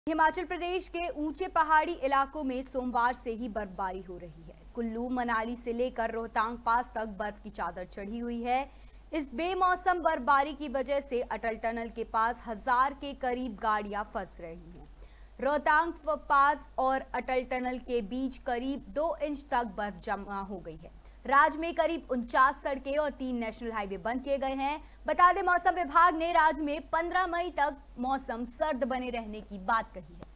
हिमाचल प्रदेश के ऊंचे पहाड़ी इलाकों में सोमवार से ही बर्फबारी हो रही है। कुल्लू मनाली से लेकर रोहतांग पास तक बर्फ की चादर चढ़ी हुई है। इस बेमौसम बर्फबारी की वजह से अटल टनल के पास 1000 के करीब गाड़ियां फंस रही हैं। रोहतांग पास और अटल टनल के बीच करीब 2 इंच तक बर्फ जमा हो गई है। राज्य में करीब 49 सड़कें और 3 नेशनल हाईवे बंद किए गए हैं। बता दें, मौसम विभाग ने राज्य में 15 मई तक मौसम सर्द बने रहने की बात कही है।